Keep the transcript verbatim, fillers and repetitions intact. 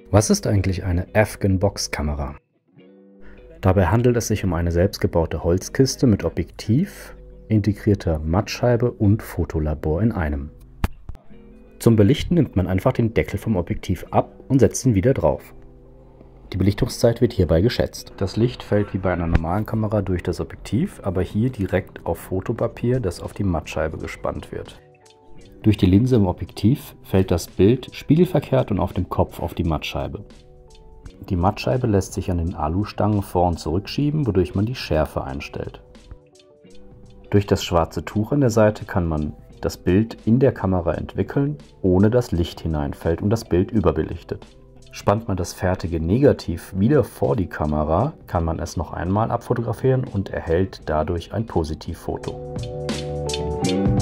Was ist eigentlich eine Afghan-Box-Kamera? Dabei handelt es sich um eine selbstgebaute Holzkiste mit Objektiv, integrierter Mattscheibe und Fotolabor in einem. Zum Belichten nimmt man einfach den Deckel vom Objektiv ab und setzt ihn wieder drauf. Die Belichtungszeit wird hierbei geschätzt. Das Licht fällt wie bei einer normalen Kamera durch das Objektiv, aber hier direkt auf Fotopapier, das auf die Mattscheibe gespannt wird. Durch die Linse im Objektiv fällt das Bild spiegelverkehrt und auf dem Kopf auf die Mattscheibe. Die Mattscheibe lässt sich an den Alustangen vor- und zurückschieben, wodurch man die Schärfe einstellt. Durch das schwarze Tuch an der Seite kann man das Bild in der Kamera entwickeln, ohne dass Licht hineinfällt und das Bild überbelichtet. Spannt man das fertige Negativ wieder vor die Kamera, kann man es noch einmal abfotografieren und erhält dadurch ein Positivfoto.